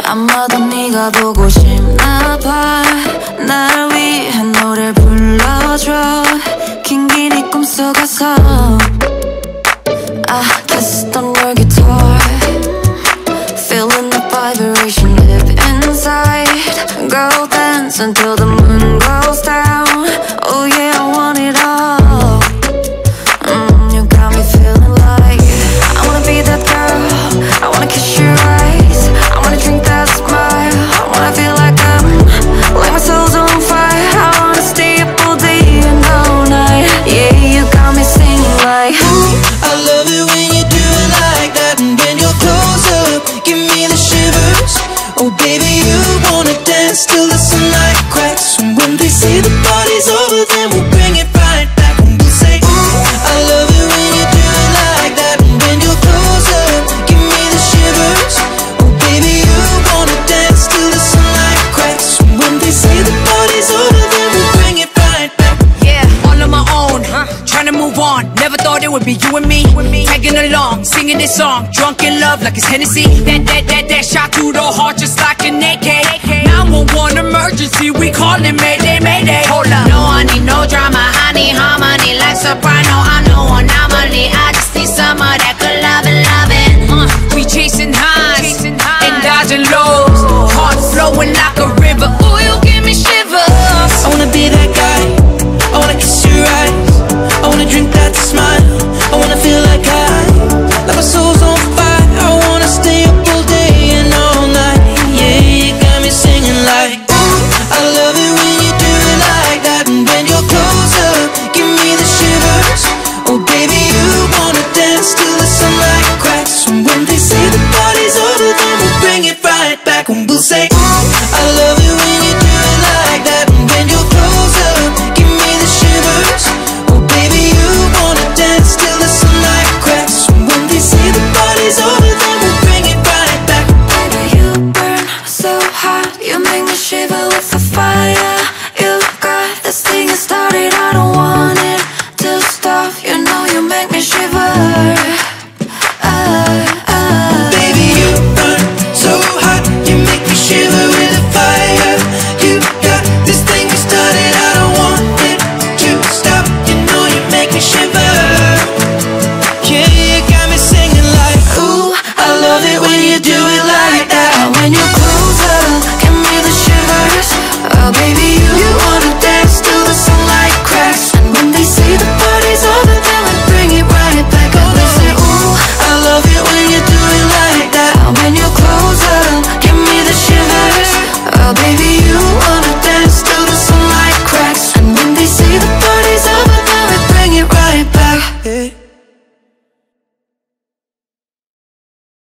아마도 네가 보고 싶나봐. 날 위해 노래 불러줘. 긴긴 네 꿈속에서 I kissed on your guitar, feeling the vibration deep inside. Go dance until the moon goes down. Oh yeah, I want it all. You got me feeling like I wanna be that girl. I wanna kiss your eyes. I wanna drink that smile. I wanna feel like like my soul's on fire. I wanna stay up all day and all night. Yeah, you got me singing like ooh, I love it when you do it like that. And when you're close up, give me the shivers. Oh baby, you wanna dance till the sunlight cracks. And when they say the party's over, then we'll bring it right back. And we'll say ooh, I love it when you do it like that. And when you're close up, give me the shivers. Oh baby, you wanna dance till the sunlight cracks. And when they say the party's over, then we'll bring it right back. Yeah, all on my own, trying to move on. Never thought it would be you and me, tagging along, singing this song, drunk in love like it's Hennessy. That shot through the heart just like an AK. 911 emergency, we call it Mayday, Mayday. Hold up, no, I need no drama, I need harmony like soprano. I'm no anomaly, I just need some of that good lovin'. We chasing highs and dodging lows, heart flowing like a